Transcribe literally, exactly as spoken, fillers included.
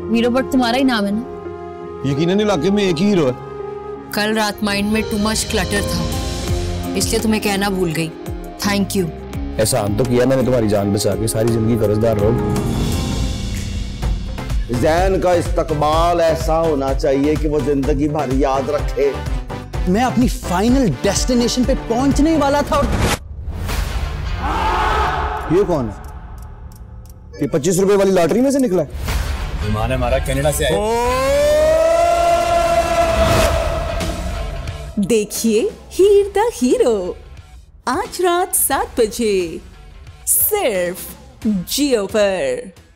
Hero but तुम्हारा ही नाम है ना? यकीनन इलाके में एक ही हीरो है। कल रात माइंड में टू मच क्लटर था, इसलिए तुम्हें कहना भूल गई। Thank you. एहसान तो किया मैंने तुम्हारी जान बचा के, सारी जिंदगी कर्जदार रहो। जैन का इस्तकबाल ऐसा होना चाहिए कि वो जिंदगी भर याद रखे। मैं अपनी फाइनल डेस्टिनेशन पे पहुंचने वाला था और ये कौन है? ये पच्चीस रुपए वाली लॉटरी में से निकला है? माने हमारा कनाडा से आए। देखिए हीर द हीरो आज रात सात बजे सिर्फ जियो पर।